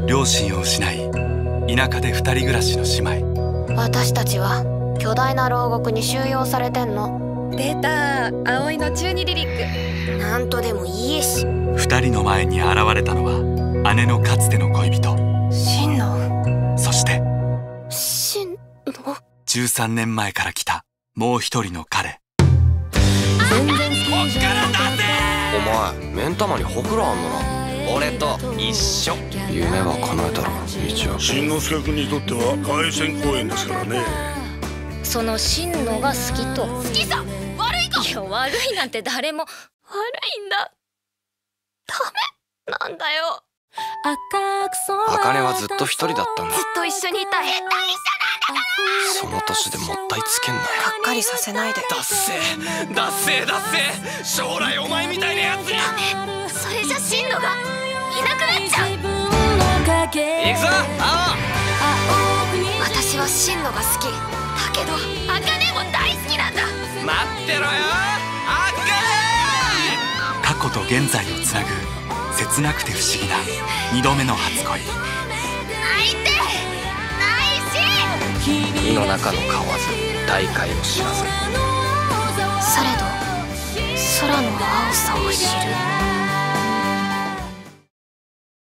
両親を失い田舎で二人暮らしの姉妹。 私たちは巨大な牢獄に収容されてんの。 出た、葵の中二リリック。 なんとでもいいえし。 二人の前に現れたのは姉のかつての恋人真の。 そして真の。 13年前から来たもう一人の彼。 全然こっから出せ。 お前目ん玉にほくろあんのな。俺と一緒。夢は叶えたろ道は。 新之助君にとっては凱旋公演ですからね。 その真のが好きと。 好きさ。悪いか。 いや、悪いなんて誰も。 悪いんだ。ダメなんだよ。 茜はずっと一人だったんだ。 ずっと一緒にいたい。絶対一緒なんだから。 その年でもったいつけんなよ。 がっかりさせないで。 だっせーだっせーだっせー。将来お前みたいなやつに。 ダメ。それじゃ真のがいなくなっちゃう。 行くぞ青。 私は真のが好きだけど茜も大好きなんだ。 待ってろよ過去と現在をつなぐ切なくて不思議な2度目の初恋。 泣いてないし。 井の中の蛙大海を知らず。 されど空の青さを知る。